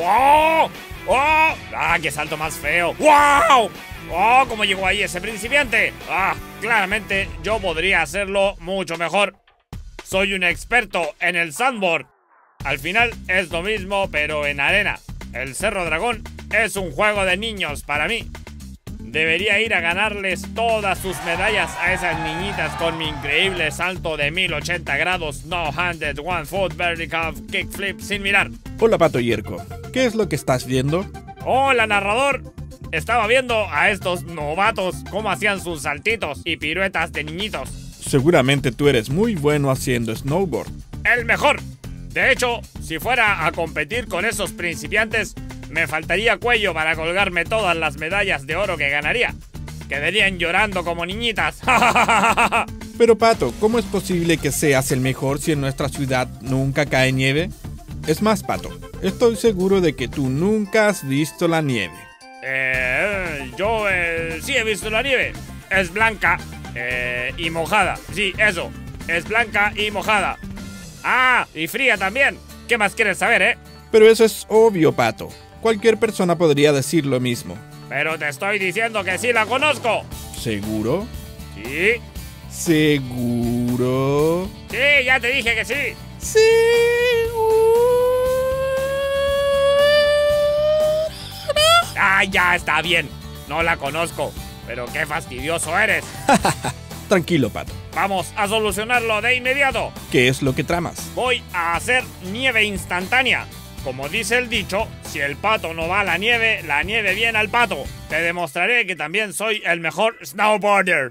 ¡Oh! ¡Oh! ¡Ah, qué salto más feo! ¡Wow! ¡Oh, cómo llegó ahí ese principiante! ¡Ah! Claramente yo podría hacerlo mucho mejor. Soy un experto en el sandboard. Al final es lo mismo, pero en arena. El Cerro Dragón es un juego de niños para mí. Debería ir a ganarles todas sus medallas a esas niñitas con mi increíble salto de 1080 grados, no-handed, one-foot, vertical, kickflip sin mirar. Hola, Pato Yerko. ¿Qué es lo que estás viendo? Hola, narrador. Estaba viendo a estos novatos cómo hacían sus saltitos y piruetas de niñitos. Seguramente tú eres muy bueno haciendo snowboard. ¡El mejor! De hecho, si fuera a competir con esos principiantes, me faltaría cuello para colgarme todas las medallas de oro que ganaría. Quedarían llorando como niñitas. Pero Pato, ¿cómo es posible que seas el mejor si en nuestra ciudad nunca cae nieve? Es más, Pato, estoy seguro de que tú nunca has visto la nieve. Yo sí he visto la nieve. Es blanca y mojada. Sí, eso. Es blanca y mojada. Ah, y fría también. ¿Qué más quieres saber, Pero eso es obvio, Pato. Cualquier persona podría decir lo mismo. Pero te estoy diciendo que sí la conozco. ¿Seguro? Sí. ¿Seguro? Sí, ya te dije que sí. ¿Seguro? Ah, ya está bien. No la conozco. Pero qué fastidioso eres. Tranquilo, Pato. Vamos a solucionarlo de inmediato. ¿Qué es lo que tramas? Voy a hacer nieve instantánea. Como dice el dicho, si el pato no va a la nieve viene al pato. Te demostraré que también soy el mejor snowboarder.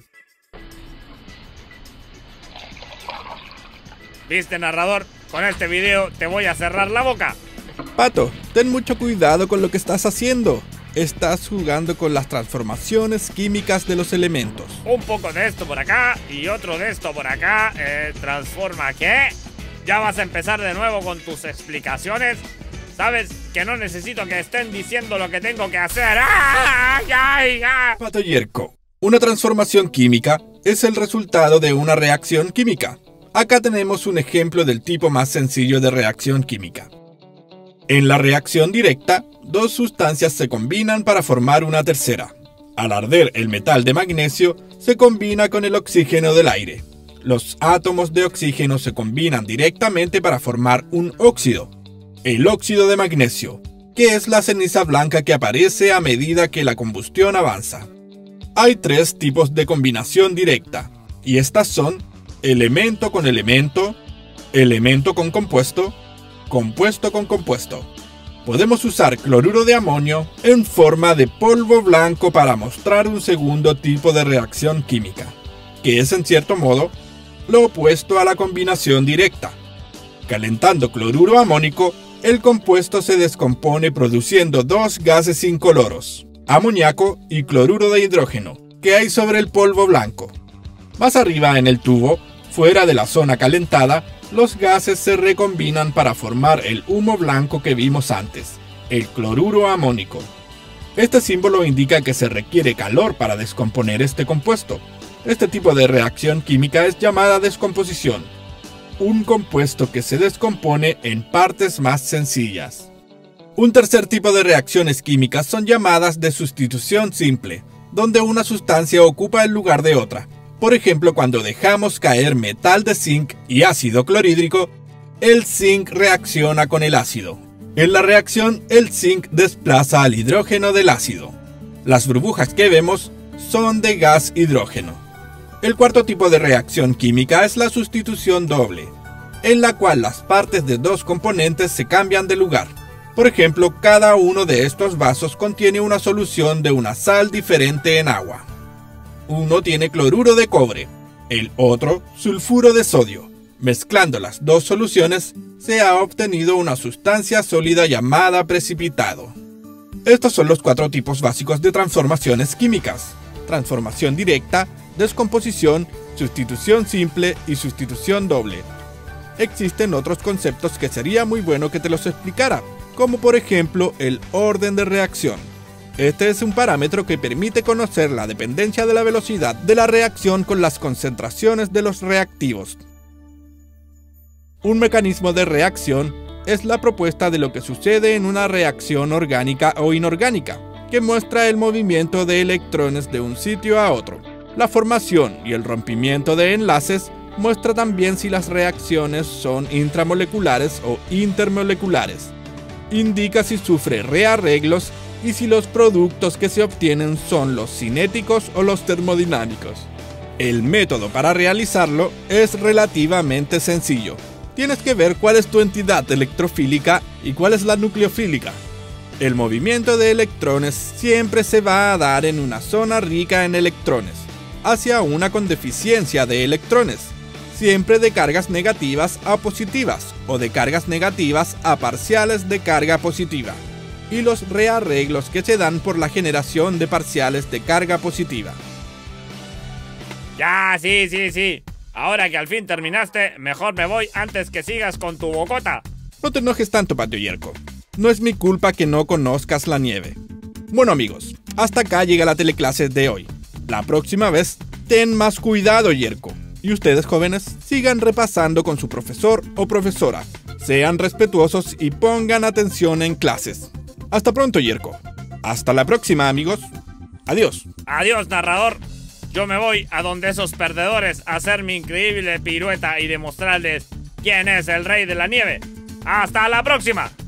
¿Viste, narrador? Con este video te voy a cerrar la boca. Pato, ten mucho cuidado con lo que estás haciendo. Estás jugando con las transformaciones químicas de los elementos. Un poco de esto por acá y otro de esto por acá. ¿Transforma qué? ¿Ya vas a empezar de nuevo con tus explicaciones? ¿Sabes que no necesito que estén diciendo lo que tengo que hacer? ¡Ah! ¡Ay, ay! Pato Yerko, una transformación química es el resultado de una reacción química. Acá tenemos un ejemplo del tipo más sencillo de reacción química. En la reacción directa, dos sustancias se combinan para formar una tercera. Al arder el metal de magnesio, se combina con el oxígeno del aire. Los átomos de oxígeno se combinan directamente para formar un óxido. El óxido de magnesio, que es la ceniza blanca que aparece a medida que la combustión avanza. Hay tres tipos de combinación directa, y estas son elemento con elemento, elemento con compuesto, compuesto con compuesto. Podemos usar cloruro de amonio en forma de polvo blanco para mostrar un segundo tipo de reacción química, que es en cierto modo lo opuesto a la combinación directa. Calentando cloruro amónico, el compuesto se descompone produciendo dos gases incoloros, amoníaco y cloruro de hidrógeno, que hay sobre el polvo blanco. Más arriba en el tubo, fuera de la zona calentada, los gases se recombinan para formar el humo blanco que vimos antes, el cloruro amónico. Este símbolo indica que se requiere calor para descomponer este compuesto. Este tipo de reacción química es llamada descomposición. Un compuesto que se descompone en partes más sencillas. Un tercer tipo de reacciones químicas son llamadas de sustitución simple, donde una sustancia ocupa el lugar de otra. Por ejemplo, cuando dejamos caer metal de zinc y ácido clorhídrico, el zinc reacciona con el ácido. En la reacción, el zinc desplaza al hidrógeno del ácido. Las burbujas que vemos son de gas hidrógeno. El cuarto tipo de reacción química es la sustitución doble, en la cual las partes de dos componentes se cambian de lugar. Por ejemplo, cada uno de estos vasos contiene una solución de una sal diferente en agua. Uno tiene cloruro de cobre, el otro sulfuro de sodio. Mezclando las dos soluciones, se ha obtenido una sustancia sólida llamada precipitado. Estos son los cuatro tipos básicos de transformaciones químicas: transformación directa, descomposición, sustitución simple y sustitución doble. Existen otros conceptos que sería muy bueno que te los explicara, como por ejemplo el orden de reacción. Este es un parámetro que permite conocer la dependencia de la velocidad de la reacción con las concentraciones de los reactivos. Un mecanismo de reacción es la propuesta de lo que sucede en una reacción orgánica o inorgánica, que muestra el movimiento de electrones de un sitio a otro. La formación y el rompimiento de enlaces muestra también si las reacciones son intramoleculares o intermoleculares. Indica si sufre rearreglos y si los productos que se obtienen son los cinéticos o los termodinámicos. El método para realizarlo es relativamente sencillo. Tienes que ver cuál es tu entidad electrofílica y cuál es la nucleofílica. El movimiento de electrones siempre se va a dar en una zona rica en electrones, hacia una con deficiencia de electrones, siempre de cargas negativas a positivas o de cargas negativas a parciales de carga positiva, y los rearreglos que se dan por la generación de parciales de carga positiva. Ya, sí. Ahora que al fin terminaste, mejor me voy antes que sigas con tu bocota. No te enojes tanto, Patio Yerko. No es mi culpa que no conozcas la nieve. Bueno, amigos, hasta acá llega la teleclase de hoy. La próxima vez, ten más cuidado, Yerko. Y ustedes, jóvenes, sigan repasando con su profesor o profesora. Sean respetuosos y pongan atención en clases. Hasta pronto, Yerko. Hasta la próxima, amigos. Adiós. Adiós, narrador. Yo me voy a donde esos perdedores a hacer mi increíble pirueta y demostrarles quién es el rey de la nieve. ¡Hasta la próxima!